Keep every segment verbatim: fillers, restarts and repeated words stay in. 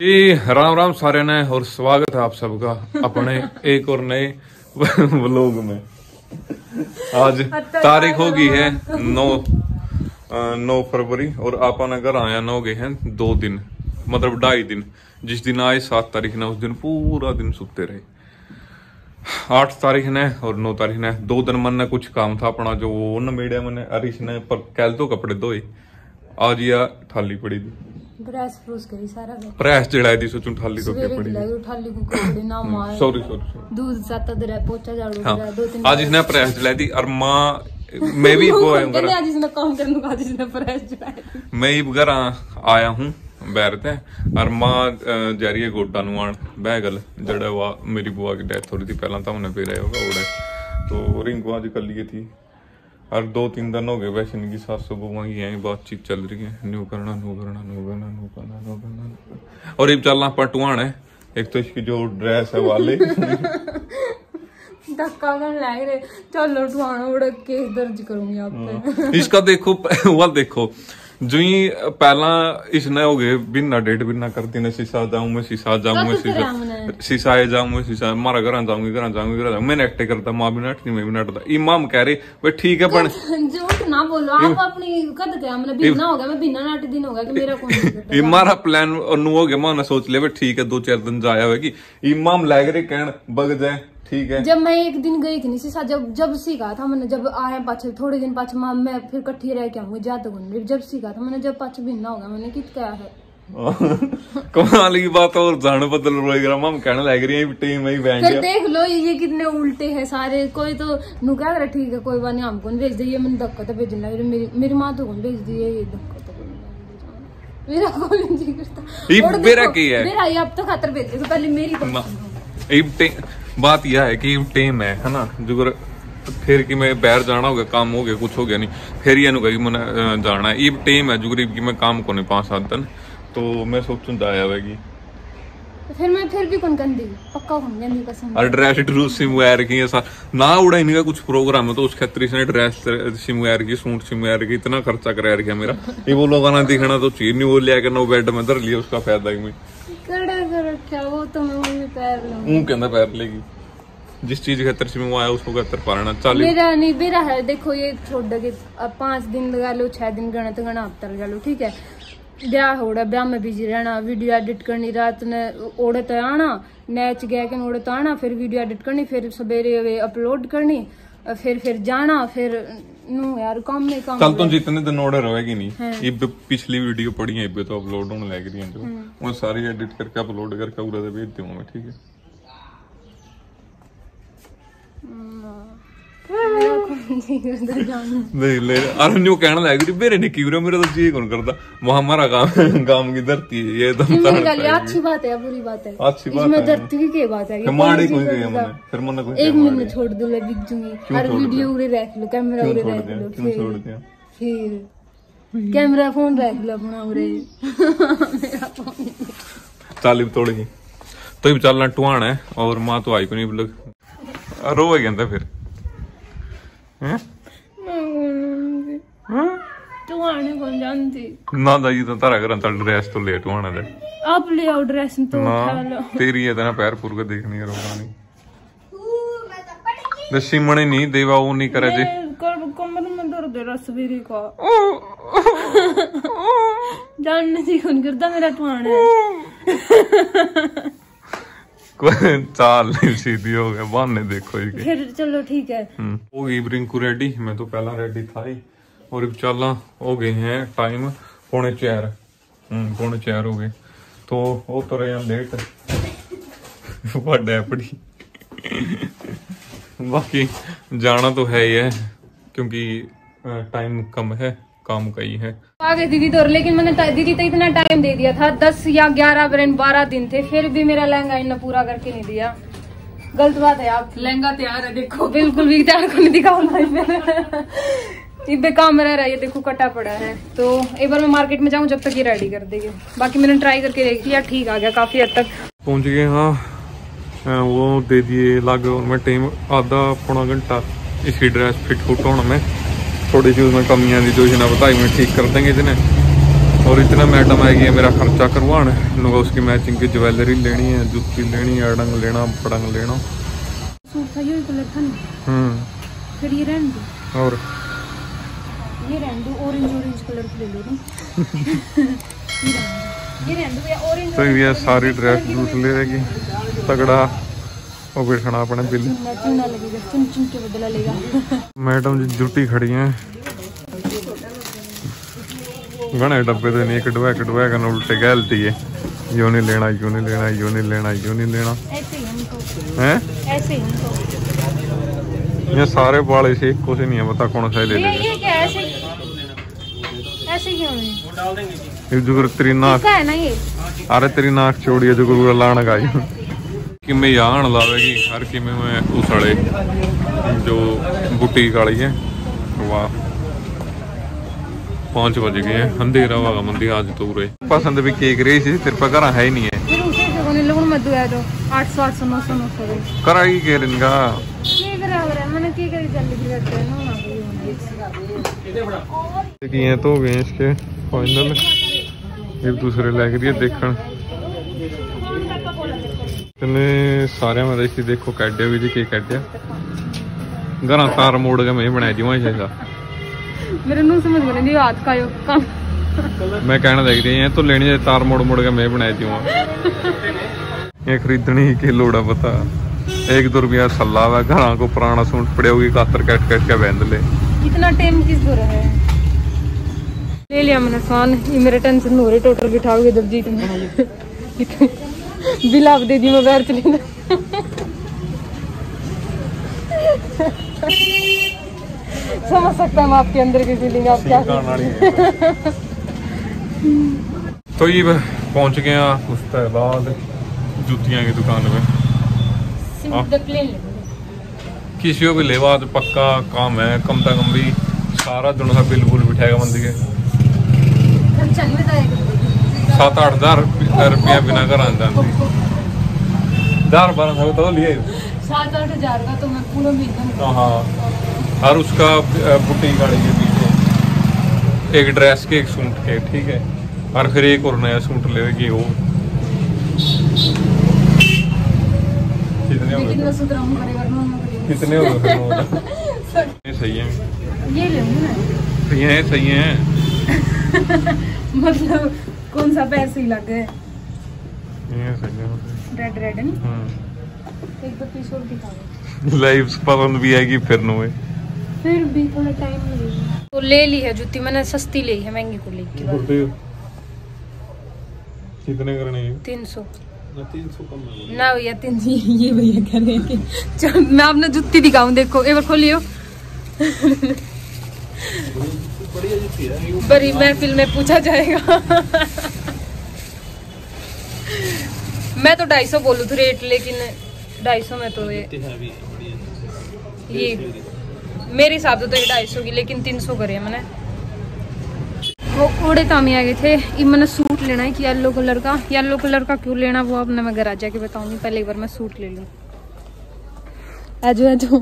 जी राम राम सारे ने और स्वागत है आप सबका अपने एक और नए व्लॉग में। आज तारीख हो गई है नौ नौ फरवरी और आप घर आया न हो गए हैं दो दिन, मतलब ढाई दिन। जिस दिन आए सात तारीख ने उस दिन पूरा दिन सुते रहे। आठ तारीख ने और नौ तारीख ने दो दिन मन ने कुछ काम था अपना जो वो न मीडिया मैंने अरिश ने पर कैल तो कपड़े धोए। आज या थाली पड़ी थी प्रेस प्रूस करी सारा प्रेस जड़ाई दी सोचूं थाली तो क्या पड़ी थाली को कपड़े ना मार सॉरी सॉरी दूध साता दे पोछा झाड़ू हाँ। दो तीन आज इसने प्रेस जलाई दी और मां मैं भी वो आया आज इसने काम करने को आज इसने प्रेस जलाई मैं ही घर आया हूं बैठते और मां जा रही है गोडा नु आण बैगल जड़ा वा मेरी बुआ की डेथ हो रही थी पहला तो हमने पे रहा होगा ओड़े तो रिंकू आज कल लिए थी और दो तीन दिन हो गए वैसे इनकी सास बुआ की यही बातचीत चल रही है न्यू करना न्यू करना न्यू करना न्यू करना न्यू करना और ये चलना पटुआन है। एक तो इसकी जो ड्रेस है वाले धक्का कर लग रहे चलो ठुआना बड़ा केस दर्ज करूंगी आप पे। इसका देखो वह देखो जो ही पहला इसने हो गए बिना डेट बिना करती ने शीशा जाऊं मैं शीशा जाऊं मैं शीशा शीशा जाऊं मैं शीशा मारा घर जाऊंगी घर जाऊंगी घर जाऊंगी मैंने एक्ट करता माँ भी नटती मैं भी नटता इमाम कह रही भाई ठीक है पण झूठ ना बोलो आप अपनी कद क्या मतलब बिना हो गया मैं बिना नाट दिन होगा कि मेरा कौन ये मारा प्लान नु हो गया मैंने सोच लिया ठीक है दो चार दिन जाया होगी इमाम लग रहे कहन बग जाए ठीक है। जब मैं एक दिन गई थी नहीं सीसा जब जब सीखा था मैंने जब आया पाछे थोड़े दिन पाछे माँ मैं फिर कट्ठी रह के आऊंगी ज्यादा घूम जब सीखा था मैंने जब पाछे भिन्ना होगा मैंने कित क्या है कमाल की बात और जान बदल रोएगा माम कहने लग रही है टीम में ही फिर देख लो ये कितने उल्टे हैं सारे। कोई तो नु कह रहा ठीक है कोई बात नहीं हमको भेज दिए मैंने धक्का तो भेजने लगे मेरी मेरी माँ तो कौन भेज दी है ये धक्का तो मेरा कोई नहीं करता मेरा क्या है मेरा ये अब तो खातर भेज दे पहले मेरी बात यह है कि टेम है है ना जो फिर कि मैं बाहर जाना हो गया काम हो गया कुछ हो गया नहीं फिर ये कही मैंने जाना है ये टेम है जो गरीब की मैं काम को नहीं पांच सात दिन तो मैं सोचूं दाया होगी फिर मैं फिर भी कौन गंदी पक्का कौन गंदी कसम और ड्रेस ड्रूस सिमवायर की ऐसा ना उड़ा इनका कुछ प्रोग्राम है तो उस खतरी से ड्रेस सिमवायर की सूट सिमवायर की इतना खर्चा करा रखा मेरा ये वो लोग ना दिखना तो चीज नहीं वो लिया कर ना बेड में धर लिया उसका फायदा ही मैं वो तो मैं पैर लूं कहना पैर लेगी जिस चीज खतर से मैं आया उसको खतर पालना चालीस मेरा नहीं मेरा है। देखो ये छोड़ दे पांच दिन लगा लो छह दिन गणा तो गणा हफ्ता लगा लो ठीक है। ब्याह हो रहा ब्याह में बिजी रहना वीडियो एडिट करनी रात ने ओढ़े तो आना मैच गया के ओढ़े तो आना फिर वीडियो एडिट करनी फिर सवेरे अपलोड करनी फिर फिर जाना फिर नु यार काम में काम चल तो जितने दिन ऑर्डर रहेगी नहीं ये पिछली वीडियो पड़ी है ये तो अपलोड होने लग रही है जो वो सारी एडिट करके अपलोड करके पूरा भेज दूंगा मैं ठीक है। नहीं ले अरे न्यू कहने लगी मेरे ने क्यों मेरा तो जी कौन करता वो हमारा काम काम की धरती है ये तो अच्छी बात है बुरी बात है अच्छी बात है धरती की क्या बात है माड़ी कोई गई मैंने फिर मैंने कोई एक मिनट छोड़ दो मैं बिक जूंगी और वीडियो उड़े रख लो कैमरा उड़े रख लो क्यों छोड़ दिया फिर कैमरा फोन रख लो अपना उड़े चाली तोड़ेगी तो ही चलना टुआन है और माँ तो आई को नहीं रोवे कहता फिर ना दाई तो तारा घर चल ड्रेस तो ले टुआना दे आप ले आओ ड्रेस तो उठा लो तेरी है तेरा पैर पूर के देखनी है रोना नहीं दसी मणे नहीं देवा वो नहीं करे जी कमर में दर्द है रसबीरी का जानने से कौन करता मेरा टुआन है चाल सीधी हो गया बहाने देखो ये फिर चलो ठीक है हो गई रिंकू रेडी मैं तो पहला रेडी था ही और चलना हो गए हैं टाइम पौने चार हम्म पौने चार हो गए तो वो तो रहे लेट पड़ी बाकी जाना तो है ही है क्योंकि टाइम कम है काम का ही है आ गई दीदी तो लेकिन मैंने दीदी तो इतना टाइम दे दिया था दस या ग्यारह बारह दिन थे फिर भी मेरा लहंगा इतना पूरा करके नहीं दिया। गलत बात है आप लहंगा तैयार है देखो बिल्कुल भी तैयार को नहीं दिखाऊंगा इबे काम रह रहा है ये देखो कटा पड़ा है तो एक बार मैं मार्केट में जाऊं जब तक ये रेडी कर देगी। बाकी मैंने ट्राई करके देख लिया ठीक आ गया काफी हद तक पहुंच गए। हाँ वो दे दिए लग और मैं टाइम आधा पौना घंटा इसकी ड्रेस फिट फुट होना में थोड़ी सी उसमें कमियां थी जो इन्हें बताई मैं ठीक कर देंगे जिन्हें और इतना मैडम आएगी है मेरा खर्चा करवाने लोग, उसकी मैचिंग की ज्वेलरी लेनी है, जूती लेनी है, अड़ंग लेना, पड़ंग लेना। सूट था ये कलर था नहीं। हम्म फिर ये रहने दो, और ये रहने दो, ऑरेंज ऑरेंज कलर की ले लो ना। ये रहने दो, ये रहने दो या ऑरेंज। तो ये सारी ड्रेस दूस ले रहेगी तगड़ा और बैठना अपने बिल चुना लगेगा, चुन चुन के बदला लेगा। मैडम जी जुटी खड़ी हैं घने डब्बे तो नहीं कटवा कटवा कर उल्टे गलती है, यो नहीं लेना, यो नहीं लेना, यो नहीं लेना, यो नहीं लेना। ऐसे ही हमको, हैं ऐसे ही हमको। ये सारे वाले से कुछ नहीं है, बता कौन सा ले ये लेगा। ये क्या ऐसे ऐसे क्यों है? ये जुगर तेरी नाक इसका है ना ये। अरे तेरी नाक छोड़ी है जुगर लाण गाई कि मैं यहाँ लावेगी हर कि में उसड़े जो बुटीक वाली है। वाह पाँच बज गए हैं, अंधेरा होगा मंदी आज तो रे पसंद भी केक रही थी तेरे पर घर है ही नहीं है। फिर उसे से कोने लोगों में दुआ दो आठ सौ आठ सौ नौ सौ नौ सौ कराई के इनका ये बराबर है। मैंने की करी जल्दी करते हैं ना ये तो हो गए इसके फाइनल, एक दूसरे लग रही है देखने इतने सारे में देखी देखो कैडे भी जी के कैडे घर तार मोड़ के मैं बनाई दी वहीं से मेरे नू समझ में नहीं हाथ का यो काम। मैं कहना देख रही है तो लेनी है तार मोड़ मोड़ के मैं बनाई दी वहाँ ये खरीदनी के लोड़ा पता एक दो रुपया सलाह है घर को पुराना सूट पड़े होगी कातर कट कट के बंद ले इतना टाइम किस दो रहा है। ले लिया मैंने सामान, ये मेरे टेंशन हो रही टोटल बिठाओगे जब जीत में बिल आप दे दी मैं बाहर चली ना। समझ सकता हूँ आपके अंदर की फीलिंग आप क्या। तो ये पहुंच गया उसके बाद जूतियां की दुकान में। किसी को भी लेवा तो पक्का काम है, कम से कम भी सारा दिन का बिल बुल बिठाएगा मंदी के सात आठ हजार रुपया बिना घर आने हजार बारह सौ तो लिए सात आठ हजार का तो मैं पूरा महीना। हाँ और उसका बुटीक गाड़ी के पीछे एक ड्रेस के एक सूट के ठीक है, और फिर एक और नया सूट लेगी वो कितने हो गए कितने हो गए सही है ये लेंगे ना सही है सही है मतलब कौन सा पैसे ही लगे ये सही है रेड रेड है ना एक दो पीस और दिखा लाइव पसंद भी आएगी फिर नो फिर भी थोड़ा टाइम लगेगा। तो ले ली है जूती मैंने, सस्ती ली है, महंगी को लेके कितने करने हैं? तीन सौ ना भैया तीन सौ ये भैया कह रहे हैं कि मैं आपने जूती दिखाऊं देखो एक बार खोलियो बड़ी महफिल में पूछा जाएगा। मैं तो ढाई सौ बोलूँ थी रेट, लेकिन ढाई सौ में तो ये ये मेरे हिसाब से तो ये ढाई सौ की, लेकिन तीन सौ करे मैंने। वो ओड़े तामी आ गए थे, ये मैंने सूट लेना है कि येलो कलर का। येलो कलर का क्यों लेना वो अपने मैं घर आ जाके बताऊंगी, पहले एक बार मैं सूट ले लूँ। आजो आजो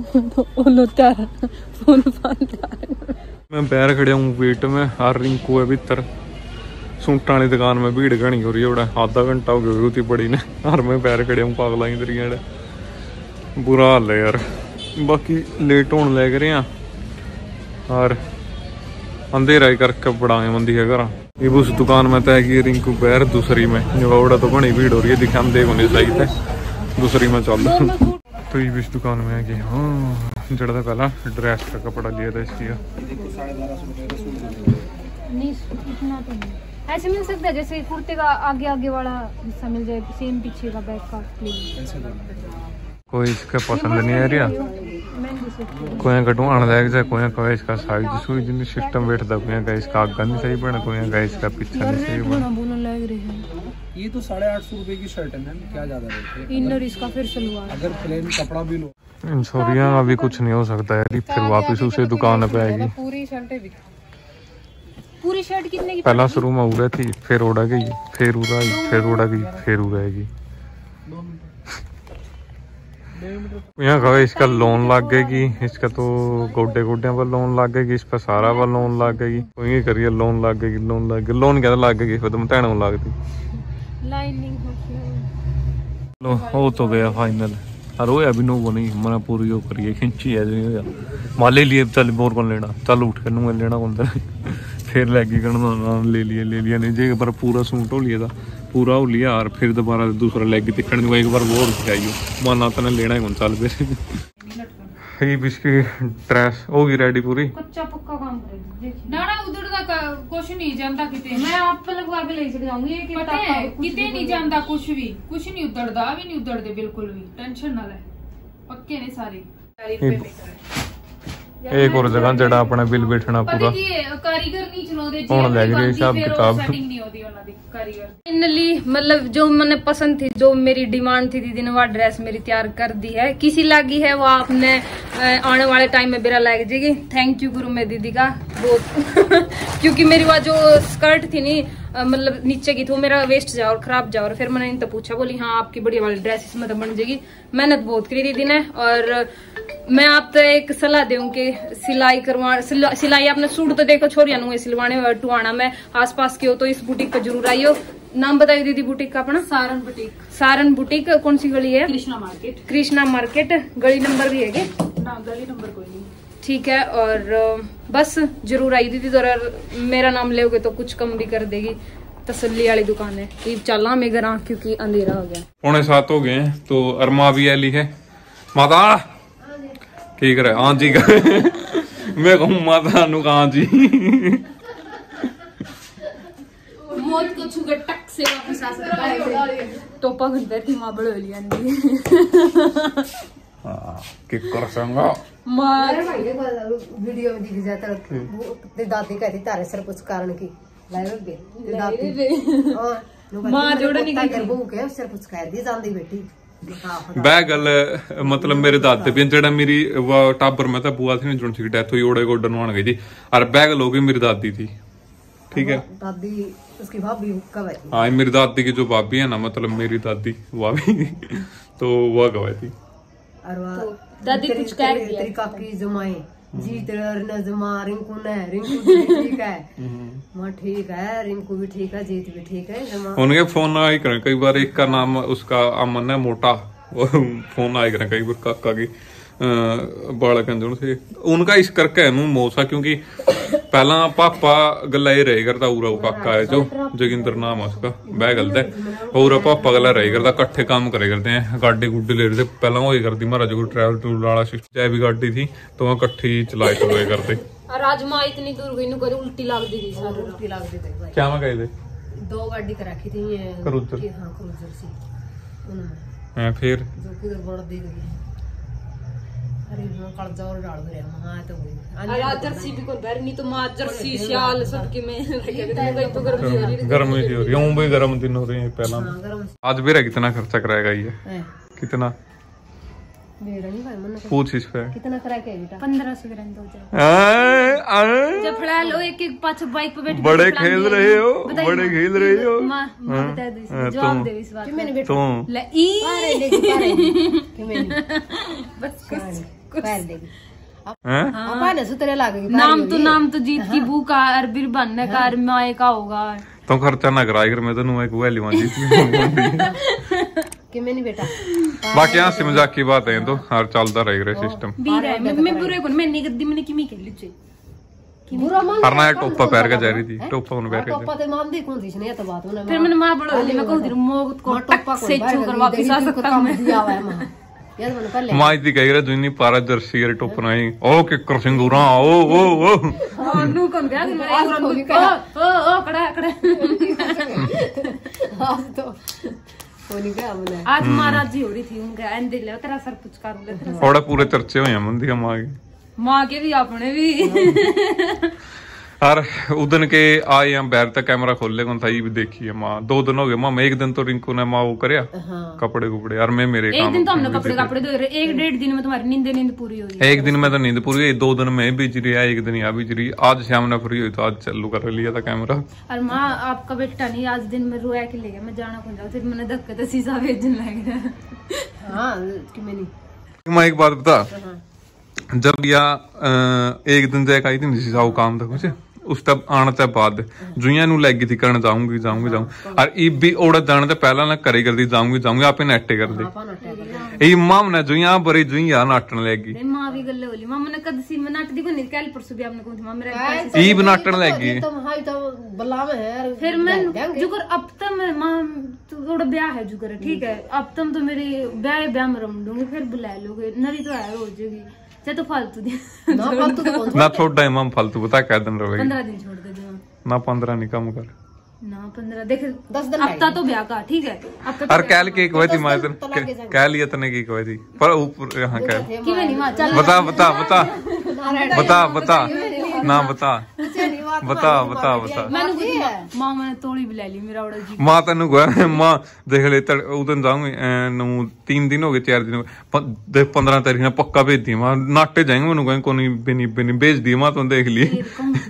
मैं पैर खड़े हूँ वेट में हर रिंकू है भीतर सूटा वाली दुकान में भीड़ घनी हो रही है, आधा घंटा हो गया होती पड़ी ने हर मैं पैर खड़े हूँ पागला ही तरीके बुरा हाल है यार। बाकी लेट होने लग रहे हैं और अंधेरा ही करके बढ़ाए मंदी है घर। ये उस दुकान में तय की रिंकू पैर दूसरी में जो तो घनी भीड़ हो रही है दिखा हम देखो नहीं सही थे दूसरी में चल। तो ये इस दुकान में है कि हाँ जड़ा था पहला ड्रेस का कपड़ा लिया था इसलिए नहीं इतना तो नहीं ऐसे मिल सकता है जैसे कुर्ते का आगे आगे वाला हिस्सा मिल जाए, सेम पीछे का बैक का कोई इसका पसंद नहीं आ रहा, कोई कटवाना लग जाए, कोई का इसका साइज सुई जिन सिस्टम बैठता, कोई का इसका आगा नहीं सही पड़ा, कोई का इसका पीछा नहीं सही पड़ा। ये तो साढ़े आठ सौ रुपए की शर्ट है मैम, क्या ज्यादा रेट है। इनर इसका फिर सलवार, अगर प्लेन कपड़ा भी लो इन छोरियां का भी कुछ नहीं हो सकता यार, फिर वापस उसे दुकान पे आएगी। पूरी शर्ट है, पूरी शर्ट कितने की? पहला शुरू में उड़ा थी, फिर उड़ा गई, फिर उड़ा गई, फिर उड़ा गई, फिर उड़ाएगी। यहाँ कहो इसका लोन लग गएगी, इसका तो गोडे गोडे पर लोन लग गएगी, इस पर सारा पर लोन लग गएगी। कोई करिए लोन लग गएगी, लोन लग गई, लोन क्या लग गएगी फिर तुम तैन लगती लो हो तो गया फाइनल। और वो अभी नो वो नहीं मैंने पूरी वो करिए खिंची है जो माले लिए चल बोर कौन लेना, चल उठ कर नू लेना कौन फिर लैगी करना ले लिए ले लिया नहीं जे पर पूरा सूट हो लिया था पूरा हो लिया और फिर दोबारा दूसरा लैग तिकड़ एक बार वो चाहिए माना तो लेना ही कौन चल फिर बिस्की ड्रेस होगी रेडी पूरी कच्चा पक्का काम करेगी ना ना उधर का कुछ नहीं जानता किते मैं आप पे लगवा के ले जाऊंगी ये पता है किते नहीं जानता कुछ भी कुछ नहीं उधरदा भी नहीं उधरदे बिल्कुल भी टेंशन ना ले पक्के ने सारे एक और जगह जड़ा अपना बिल बैठना पूरा कारीगर नहीं चलाते कौन लग रही हिसाब किताब सेटिंग नहीं होती उन्हां दी कारीगर। फाइनली मतलब जो मैंने पसंद थी जो मेरी डिमांड थी दीदी ने वो ड्रेस मेरी तैयार कर दी है। किसी लागी है वो आपने आने वाले टाइम में बेरा लग जाएगी। थैंक यू गुरु मेरी दीदी का बहुत क्योंकि मेरी वो जो स्कर्ट थी नी मतलब नीचे की थी वो मेरा वेस्ट जाओ और खराब जाओ और फिर मैंने इनसे पूछा बोली हाँ आपकी बढ़िया वाली ड्रेस इसमें तो बन जाएगी। मेहनत बहुत करी दीदी ने और मैं आप तो एक सलाह दूं कि सिलाई करवा सिला, सिलाई आपने सूट तो देखो छोड़िया नु सिलवाने टुआना में आसपास के हो तो इस बुटीक पे जरूर आइयो। नाम बताइए दीदी बुटीक का अपना? सारन बुटीक। सारन बुटीक कौन सी गली है? कृष्णा मार्केट। कृष्णा मार्केट गली नंबर भी है क्या? ना गली नंबर कोई नहीं। ठीक है और बस जरूर आई दीदी जरा मेरा नाम लेओगे तो कुछ कम भी कर देगी। तसल्ली वाली दुकान है चला मैं घर क्योंकि अंधेरा हो गया पौने सात हो गए तो अरमा भी आली है। माता की करे हाँ जी मैं कहूँ माता नु कहा जी मौत को छू के टक से वापस आ सकता है टोपा घंटे थी मां बड़ो लिया हां के कर संगा मार वीडियो में दिख जाता ते दादी कहती तारे सर कुछ कारण की लाइव पे दादी हां मां जोड़े नहीं कर बहू के सर कुछ कह दी जांदी बेटी बह गल मतलब मेरे दादे भी जेड़ा मेरी टाबर में तो बुआ थी जुन सी डेथ हुई ओड़े गोडन मान गई थी और बह गल हो गई मेरी दादी थी। ठीक है दादी उसकी भाभी कब है? हाँ मेरी दादी की जो भाभी है ना मतलब मेरी दादी भाभी तो वह गवाई थी और दादी कुछ कह रही है तेरी काकी जमाई जी तेरा न जमा रिंकू ने रिंकू भी ठीक है मां ठीक है रिंकू भी ठीक है जीत भी ठीक है जमा उनके फोन आए करें कई बार एक का नाम उसका अमन है मोटा वो फोन आए करें कई बार काका की बालक से उनका इस करके है मौसा क्योंकि पहला पापा गला ये रही करता पूरा काका है जो जोगिंदर नाम है उसका बह गलता है और पापा गला रही करता कट्ठे काम करे करते हैं गाड़ी गुड्डी ले रहे पहला वही करती महाराज को ट्रैवल टूर वाला चाहे भी गाड़ी थी तो वहाँ कट्ठी चलाए चलवाए करते। आज माँ इतनी दूर गई नु उल्टी लग दी थी उल्टी लग दी थी क्या मैं कहे थे दो गाड़ी कर रखी थी क्रूजर हां क्रूजर सी उन्होंने हां फिर जो किधर बड़ दी गई अरे वो कल जाओ डाल दे हां तो वही अरे जर्सी भी कोई भरनी तो मां जर्सी शाल सबके में गई तो गर्मी हो रही गर्मी सी हो रही है भी गर्म दिन हो रहे हैं पहला। आज मेरा कितना खर्चा कराएगा ये कितना पूछ इस पे कितना करा के बेटा पंद्रह सौ ग्राम दो जाए जब फड़ा लो एक एक पांच बाइक पे बैठ बड़े खेल रहे हो बड़े खेल रहे हो मां मां बता दो जवाब दे इस बात मैंने बेटा तुम ले ई पारे देगी पारे कि मैंने बस कुछ पैर देगी हैं अपा ने सुतरे लागेगी नाम तो नाम तो जीत की भूख का और बिर बनने का और माए का होगा तो खर्चा ना कराई कर मैं तो नु एक वैली मान जीत कि मैंने बेटा बाकी यहाँ से मजाक की बात है तो हर चलता रहेगा सिस्टम बीर है मैं मैं बुरे को मैं नहीं गद्दी मैंने किमी के लिए बुरा मान हरना एक टोपा पैर के जा रही थी टोपा उन पैर के टोपा ते मान दी कौन थी नहीं तो बात होना फिर मैंने मां बड़ो ले मैं कहूं तेरे मोह को टोपा से छू कर वापस आ सकता हूं मैं दिया हुआ है मां यार मैंने पहले मां इतनी कह रहा दुनी पारा जर्सी रे टोपा नहीं ओ के कर सिंगूरा ओ ओ ओ हां नु कौन गया ओ ओ कड़ा कड़ा आज तो कोनी गया मैंने आज महाराज जी हो रही थी उनके एंड ले तेरा सर कुछ कर ले तेरा थोड़ा पूरे चर्चे हुए मंदी का मां के मां के भी अपने भी और उदन के आए हम बैर तक कैमरा खोल ले कौन था ये भी देखी है माँ दो दिन हो गए माँ एक दिन तो रिंकू ने माँ वो करया कपड़े कुपड़े और मैं मेरे एक दिन तो हमने कपड़े कपड़े धोए एक डेढ़ दिन में तुम्हारी नींद नींद पूरी हुई एक दिन में तो नींद पूरी हुई दो दिन में बिज रही है एक दिन यहाँ बिज रही आज शाम ने फ्री हुई तो आज चालू कर लिया था कैमरा। और माँ आपका बेटा नहीं आज दिन में रोया के ले गया मैं जाना कौन जाऊँ फिर मैंने धक्के तो शीशा भेजने लग गया हाँ कि मैंने मैं एक बात बता, जब या एक दिन तक आई थी नहीं जाओ काम था कुछ उस तब आने ते बाद जुइया नु लगी थी करने जाऊंगी जाऊंगी जाऊंगी और ई भी ओड़ा जाने ते पहला ना करे करदी जाऊंगी जाऊंगी आपे नेटे कर दे ई माम ने जुइया बड़ी जुइया नाटन लगी मां भी गल्ले बोली मां ने कद सी मैं नाट दी को नहीं कल परसों भी आपने कौन मां मेरे ई बनाटन लगी तुम हाई तो बलावे है फिर मैं जुगर अब तक मैं मां थोड़ा ब्याह है जुगर ठीक है अब तुम तो मेरे ब्याह ब्याह में रम दूंगी फिर बुला लोगे नरी तो है हो जाएगी चाहे तो फालतू दी ना फालतू तो कौन ना थोड़ा इमाम फालतू बता क्या दिन रहेगी पंद्रह दिन छोड़ दे दो ना पंद्रह नहीं कम कर ना पंद्रह देख दस दिन अब तक तो ब्याह का ठीक है अब तक और कैल की कोई थी माजन कैल ये तने की कोई थी पर ऊपर यहां कैल कि मैं नहीं मां चल बता बता बता बता बता ना बता बता बता बता मैंने कुछ मां मैंने तोड़ी भी ले ली मेरा ओड़ा जी मां तेन गया मां देख ले उदन जाऊंगी नू तीन दिन हो गए चार दिन हो गए पंद्रह तारीख ने पक्का भेज दी मां नाटे जाएंगे मैंने कहीं कोनी बिनी बिनी भेज दी मां तो देख लिए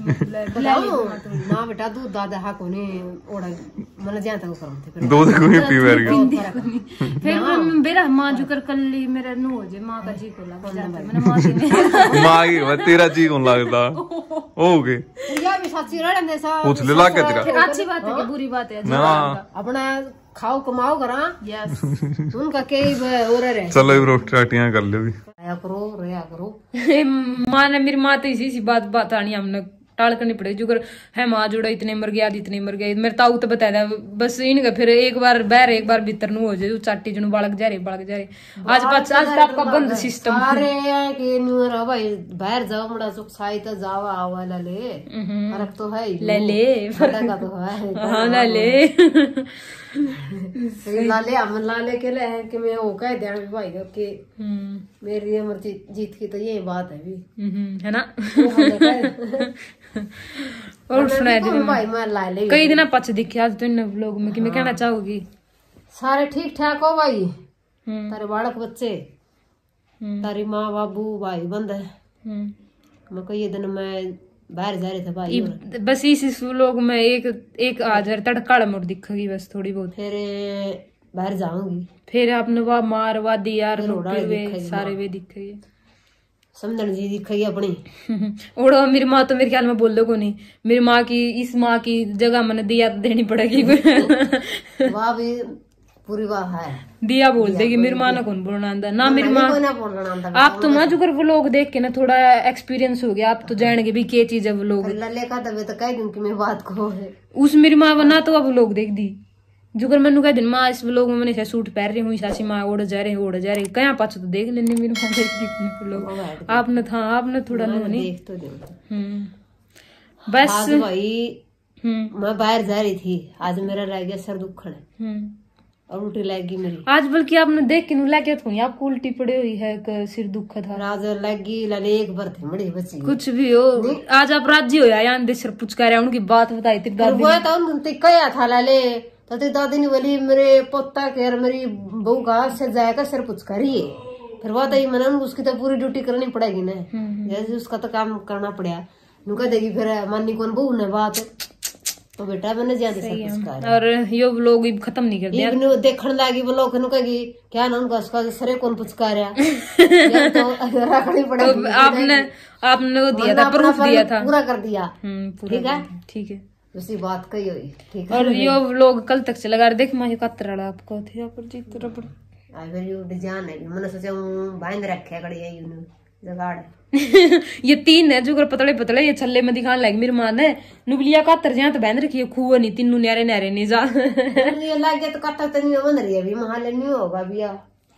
ना बेटा दूध दादा हा कोनी ओड़ा मन जाता को करम थे दूध कोई पी बैर गया फिर मेरा मां जो कर कल मेरा नु हो जे मां का जी को लग जाता मैंने मां से मां ही वो तेरा जी कौन लगता हो गए या भी सच्ची रड़न दे सा पूछ ले लाके तेरा अच्छी बात है कि बुरी बात है ना अपना खाओ कमाओ करा यस उनका कई और रहे चलो ये रोटी राटियां कर ले भी आया करो रहा करो मां ने मेरी मां तो इसी सी बात बात आनी हमने टाल करनी पड़ेगी जो कर है मां जोड़ा इतने मर गया इतने मर गए मेरे ताऊ तो बता दे बस इनका फिर एक बार बहर एक बार भीतर नु हो जाए चाटी जनु बालक जा रहे बालक जा रहे आज पास आज तो आपका बंद सिस्टम अरे के न्यूर भाई बाहर जाओ मुड़ा सुख साई तो जावा आवा ले फर्क तो है ले ले फर्क का तो है हां ले ले लाले हम लाले के ले कि मैं वो कह दे भाई के मेरी अमर जीत की तो ये बात है भी है ना और सुनाए दिन भाई मैं लाले कई दिन पछ दिखे आज तो इन व्लॉग में कि मैं कहना चाहूंगी सारे ठीक ठाक हो भाई तारे बालक बच्चे तारी माँ बाबू भाई बंद है मैं कई दिन मैं बाहर जा रहे थे भाई बस इस व्लॉग में एक एक आज तड़का मोड़ दिखेगी बस थोड़ी बहुत फिर बाहर जाऊंगी फिर आपने वाह मार वादी यार सारे वे दिखेगी समझन जी दिखेगी अपनी ओड़ो मेरी माँ तो मेरे ख्याल में बोल दो को नहीं मेरी माँ की इस माँ की जगह मैंने दिया देनी पड़ेगी वाह भी पूरी वाह है दिया बोल देगी मेरी माँ ना कौन बोलना आंदा ना मेरी माँ आप तो माँ जो कर वो लोग देख के ना थोड़ा एक्सपीरियंस हो गया आप तो जानेंगे भी क्या चीज है वो लोग लेका तब तो कह दूं कि मैं बात को है उस मेरी माँ ना तो अब लोग देख दी जुगर मैंने कह दिन माँ इस लोग में मैंने सूट पहन रही हूँ सासी माँ ओढ़ जा रहे ओढ़ जा रहे कया पाछ तो देख लेने मेरी माँ देख लोग आपने था आपने थोड़ा नहीं देख तो दे बस भाई मैं बाहर जा रही थी आज मेरा रह गया सर दुखड़ और उल्टी लगी मेरी आज बल्कि आपने देख के लगे थोड़ी आपको उल्टी पड़ी हुई है सिर दुखा था आज लगी लाले एक बार थे मड़ी बची कुछ भी हो आज आप राजी हो या दे सर पुचका रहे उनकी बात बताई थी दादी वो तो उनते कया था लाले तो ते दादी ने बोली मेरे पोता के मेरी बहू का से जाएगा सर पुचका रही है फिर वो तो मैंने उसकी तो पूरी ड्यूटी करनी पड़ेगी ना जैसे उसका तो काम करना पड़ा नुका देगी फिर मानी कौन बहू ने बात तो बेटा मैंने ज्यादा सर पुचका और ये लोग खत्म नहीं कर दिया ये देखने लगी वो लोग कहेगी क्या ना उनका उसका सरे कौन पुचका रहा तो रखनी पड़ेगी आपने आपने वो दिया था प्रूफ दिया था पूरा कर दिया ठीक है ठीक है उसी बात कही हुई ठीक है और ये लोग कल तक चला गया देख मैं कतर वाला आपको थे पर जीत रबड़ आ फिर ये डिजाइन है मैंने सोचा बांध रखे कड़ी है यूं जगाड़ ये तीन है जो पतले पतले ये छल्ले में दिखाने लगी मेरी मां ने नुबलिया कतर जहां तो बांध रखी है खूह नहीं तीनों न्यारे न्यारे नहीं जा ये लगे तो कतर तो नहीं बन रही है अभी महाल नहीं होगा भैया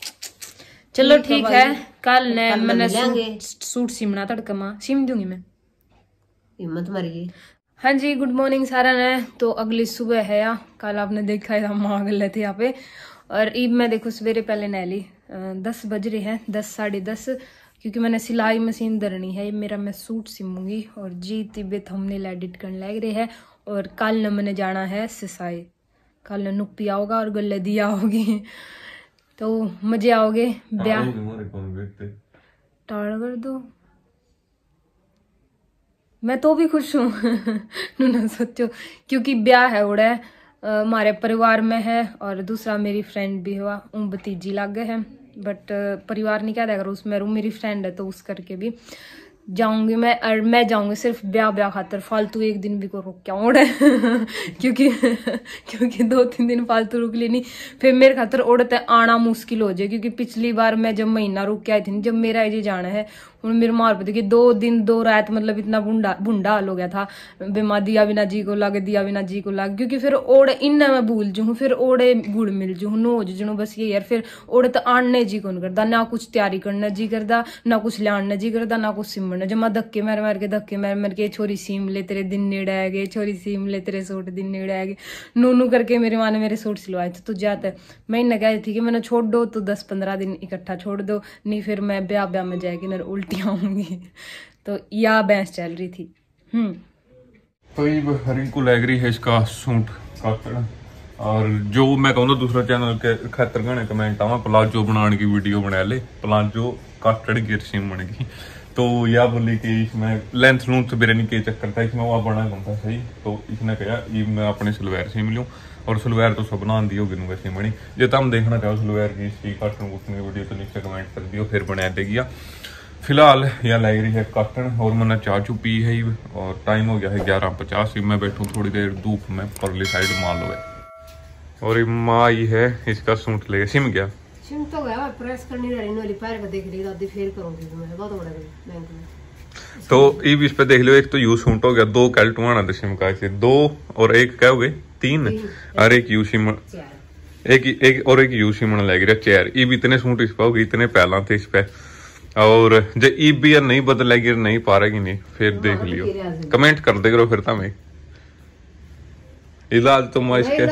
चलो ठीक है कल ने मैंने सूट सिमना तड़का मां सिम दूंगी मैं हिम्मत मारिए हाँ जी गुड मॉर्निंग सारा ने तो अगली सुबह है या कल आपने देखा है हम आ गए थे यहाँ पे और ईब में देखो सवेरे पहले नैली दस बज रहे हैं दस साढ़े दस क्योंकि मैंने सिलाई मशीन धरनी है मेरा मैं सूट सिमूंगी और जी तिब्बत हमने एडिट करने लग रहे हैं और कल न मैंने जाना है सिसाई कल न नुक्पी आओगा और गले दिया होगी तो मजे आओगे ब्याह टाड़ कर दो मैं तो भी खुश हूँ ना सोचो क्योंकि ब्याह है उड़ा हमारे परिवार में है और दूसरा मेरी फ्रेंड भी हुआ उन भतीजी लग गए है बट परिवार नहीं क्या देगा उसमें रूम, मेरी फ्रेंड है तो उस करके भी जाऊंगी मैं। और मैं जाऊंगी सिर्फ ब्याह ब्याह खातर, फालतू एक दिन भी को रुक क्या ओढ़े क्योंकि क्योंकि दो तीन दिन फालतू रुक ली नहीं फिर मेरे खातर ओढ़ते आना मुश्किल हो जाए। क्योंकि पिछली बार मैं जब महीना रुक के आई थी, जब मेरा ये जाना है उन्होंने मेरे मार पे देखिए दो दिन दो रात मतलब इतना बुंडा बुंडा हाल हो गया था। बेमा दिया बिना जी को लागे, दिया बिना जी को लागे, क्योंकि फिर ओढ़े इन्ना मैं भूल जूँ, फिर ओढ़े गुड़ मिल जूँ नो जूँ बस ये यार। फिर ओढ़े तो आने जी कौन करता, ना कुछ तैयारी करना जी करता, ना कुछ लियाना जी करता, ना कुछ सिमरना। जब मैं धक्के मार मार के धक्के मार मार के छोरी सीम ले तेरे दिन नेड़े आ गए, छोरी सीम ले तेरे सूट दिन नेड़े आ गए, नू नू करके मेरी माँ ने मेरे सूट सिलवाए थे। तो जाता है मैं इन्हें कह थी कि मैंने छोड़ दो तो दस पंद्रह दिन इकट्ठा छोड़ दो, नहीं फिर मैं ब्याह ब्याह में जाएगी ना उल्टी आऊंगी। तो या बहस चल रही थी। हम्म तो ये रिंकू लग रही है इसका सूट काटना। और जो मैं कहूँ दूसरा चैनल के खातर गाने कमेंट आवा प्लाजो बनाने की वीडियो बना ले, प्लाजो काटड़ की रसीम बन गई। तो यह बोली कि इसमें लेंथ लूंथ मेरे नहीं के चक्कर था, इसमें वह बना कौन था सही। तो इसने कहा ये मैं अपने सलवार सीम लूँ, और सलवार तो सब बना दी होगी वैसे बनी। जो तुम देखना चाहो सलवार की इसकी काटन कुटन की वीडियो तो नीचे कमेंट कर दियो, फिर बना देगी। फिलहाल यह लग रही है काटन, और मैंने चाह चू पी है और टाइम हो गया है ग्यारह पचास। मैं बैठूँ थोड़ी देर धूप में परली साइड माल हुए। और ये माँ ही है इसका सूट ले सिम गया सिम तो गया प्रेस करनी रही नोली पैर का देख ली दादी फेर करूंगी मैं बहुत बड़ा बैंक में। तो ये भी इस पे देख लो, एक तो यू सूट हो गया, दो कैल्टुआना दे सिम का ऐसे दो, और एक क्या हो गए तीन, और एक यू सिम एक एक और एक यू सिमन लग रहा चेयर। ये भी इतने सूट इस पे हो गए, इतने पहला थे इस पे। और जो ई भी नहीं बदलेगी नहीं पा रही नहीं फिर देख लियो, कमेंट कर दे करो फिर तमें इलाज तो मैं इसके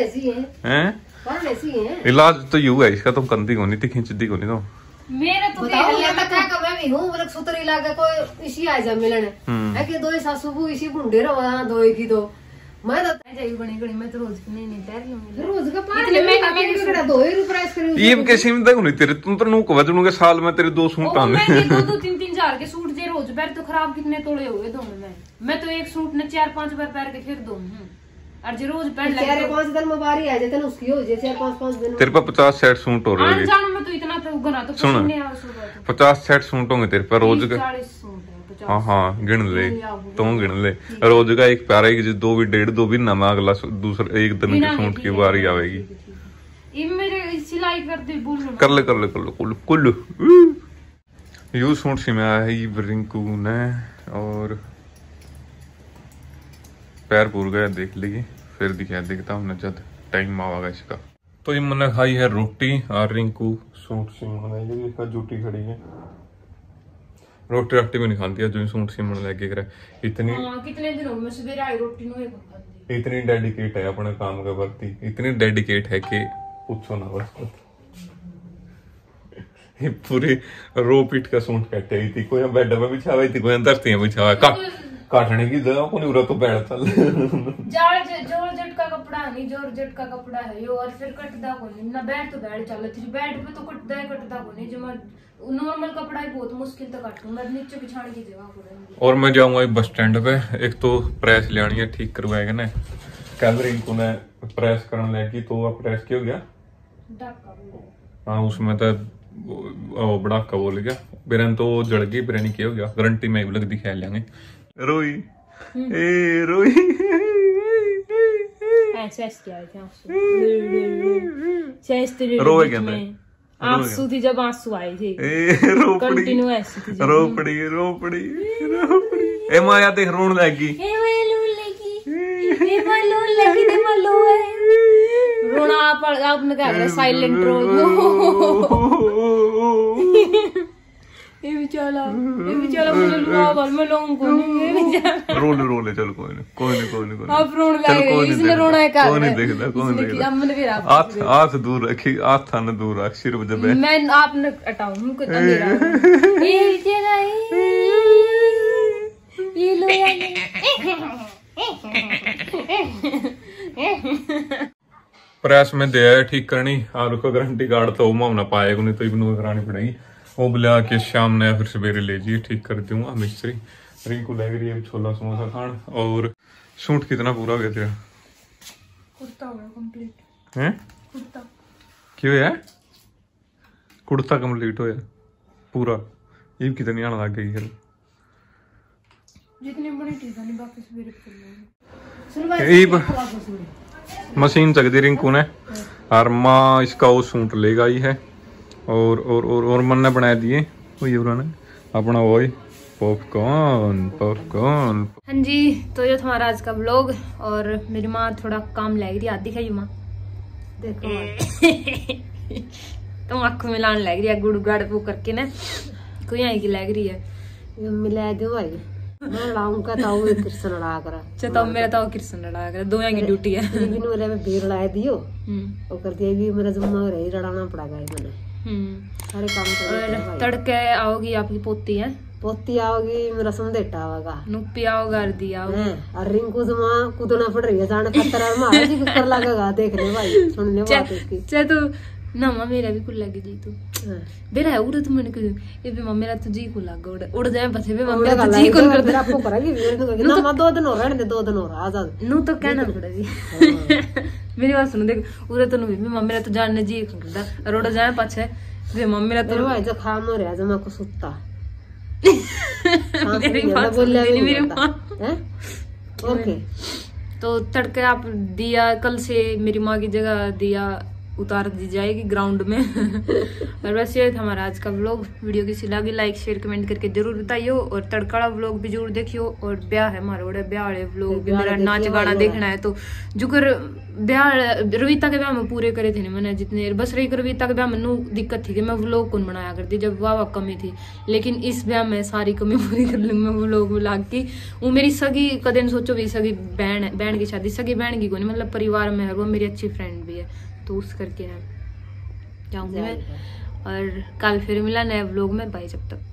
हैं इलाज तो यू है इसका, तुम कंदी को नहीं थी खींचती को नहीं तो मेरा तो मैं भी हूँ मतलब सूत्र इलाका कोई इसी आ जा मिलने है कि दो सासू बू इसी बुंडे रहा दो की दो मैं तो चाहिए बनी गणी मैं तो रोज की नहीं नहीं तैयार रोज का पाँच इतने महंगे महंगे कड़ा दो ही रुपए प्राइस करी ये के सिम तक नहीं तेरे तुम तो नु को वजनों के साल में तेरे दो सूट आने दो दो तीन तीन हजार के सूट जे रोज पैर तो खराब कितने तोड़े हुए दोनों में। मैं तो एक सूट ने चार पांच बार पैर के फिर दो और जे रोज पहन ले चार पांच दिन में बारी आ जाते ना उसकी हो जैसे चार पांच पांच दिन तेरे पे पचास सेट सूट हो रहे हैं जान में तो इतना तो गना तो पसीने आ पचास सेट सूट होंगे तेरे पे रोज के। हाँ हाँ गिन ले तो गिन ले रोज का एक प्यारा एक दो भी डेढ़ दो भी ना मैं अगला दूसरा एक दिन के सूट की बारी आवेगी। ये मेरे सिलाई कर दे बोल कर ले कर ले कर ले कुल कुल यू सूट सी में आया है रिंकू ने, और पैर पूर गया देख लीजिए फिर दिखा देखता हूँ जब टाइम आवागा इसका। तो ये मैंने खाई है रोटी और रिंकू सूट सिमन इसका जूटी खड़ी है, रोटी राटी भी नहीं खाती है जो सूट सिमन लगे करे इतनी हाँ, कितने दिन हो गए मैं सवेरे आई रोटी नहीं खाती। इतनी डेडिकेट है अपने काम के प्रति, इतनी डेडिकेट है कि पूछो ना बस। ये पूरी रो पीट का सूट कटे हुई थी, कोई बेड में बिछावा थी कोई धरती में बिछावा काट काटने की जगह को नहीं तो बैठ चल जोर जट का कपड़ा नहीं जोर जट का कपड़ा है यो, और फिर कटदा को नहीं ना बैठ तो बैठ चल थी बैठ पे तो कटदा है कटदा को नहीं। जो मैं नॉर्मल कपड़ा ही बहुत मुश्किल तो काटूं मैं नीचे बिछाने की जगह को। और मैं जाऊंगा बस स्टैंड पे, एक तो प्रेस लेनी है ठीक करवाएगा ना कल रिंकू ने प्रेस करने लगी तो वह प्रेस क्यों गया हाँ उसमें तो बड़ाका बोल गया बिरन तो जड़ गई बिरन क्या हो गया गारंटी में लग दिखा लेंगे। रोई ए रोई रोए कहते आंसू थी जब आंसू आए थे कंटिन्यू ऐसी थी रोपड़ी रोपड़ी रोपड़ी ए माया देख रोन लगी रोना आप आपने क्या करा साइलेंट रो ये बेचारा ये बेचारा मुझे लुआ वाल में लोगों को नहीं रोले रोले चल कोई नहीं कोई नहीं कोई नहीं आप रोने लगे इसलिए रोना है क्या कोई नहीं देखता कोई नहीं देखता हमने फिर आप हाथ हाथ दूर रखी हाथ थाने दूर रख सिर जब मैं आपने हटाऊं मुझको अंधेरा ये बेचारा ये लो प्रेस में दे ठीक करनी आलू का गारंटी कार्ड तो वो ना पाएगा नहीं तो इबनू करानी पड़ेगी वो बुला के शाम ने फिर सवेरे ले जाइए ठीक कर दूंगा मिस्त्री। रिंकू लग रही है छोला समोसा खान। और सूट कितना पूरा हो गया तेरा कुर्ता हो गया कंप्लीट हैं कुर्ता क्यों है कुर्ता कंप्लीट होया पूरा। ये कितनी आने लग गई फिर जितनी बड़ी चीज नहीं बाकी सवेरे कर ये मशीन चक दी रिंकू ने और माँ इसका वो सूट लेगा ही है और और और, और मन ने बना दिए वही उन्होंने अपना वही पॉपकॉर्न पॉपकॉर्न। हाँ जी, तो ये हमारा आज का व्लॉग। और मेरी माँ थोड़ा काम लग रही आदि है माँ देखो तुम आंखों में लाने लग रही है गुड़ गाड़ वो करके ना कोई आई की लग रही है मिला दो भाई मैं लाऊंगा तो वो कृष्ण लड़ा कर चलो मेरा तो कृष्ण लड़ा कर दो की ड्यूटी है एक दिन मेरे में भीड़ लड़ा दियो और कर दिया भी मेरा जुम्मा रही लड़ाना पड़ेगा मैंने सारे काम और तड़के आओगी आपकी पोती है पोती आओगी मेरा संदेटा आवेगा नुप्पी आओगा अर्दी आओगी और रिंकू जुम्मा कूदना पड़ रही है जाने खतरा मार जी कर लगेगा देखने भाई सुनने बात इसकी चे तू ना मां मेरा भी कुल लगी जी तू बेरा है उड़ तू मैंने कह ये भी मां मेरा तो जी को लग उड़ उड़ जाए बसे भी मां मेरा तो जी को कर दे आपको करेगी ना मां दो दिन हो रहने दे दो दिन और आजाद नु तो कहना पड़ेगी मेरी बात सुनो देख उरे तो नु भी मां मेरा तो जानने जी करदा और उड़ जाए पाछे वे मां मेरा तो भाई जो खाम हो रहा जमा को सुत्ता मेरी बात सुन नहीं मेरी मां हैं ओके तो तड़के आप दिया कल से मेरी माँ की जगह दिया उतार दी जाएगी ग्राउंड में और बस ये था हमारा आज का व्लॉग। वीडियो किसी लगी लाइक शेयर कमेंट करके जरूर बताइयो और तड़काड़ा व्लॉग भी जरूर देखियो। और ब्याह है हमारे बड़े ब्याह वाले व्लॉग भी मेरा नाच गाना देखना है तो जुकर ब्याह रविता के ब्याह में पूरे करे थे मैंने जितने बस रही रविता के ब्याह में नू दिक्कत थी कि मैं व्लॉग कौन बनाया करती जब वाह कमी थी लेकिन इस ब्याह में सारी कमी पूरी कर लूंगी मैं व्लॉग में लाग की। वो मेरी सगी कदम सोचो भी सगी बहन है बहन की शादी सगी बहन की कोई मतलब परिवार में है वो मेरी अच्छी फ्रेंड भी है तो उस करके जाऊंगी मैं। और कल फिर मिला नए व्लॉग में बाय जब तक।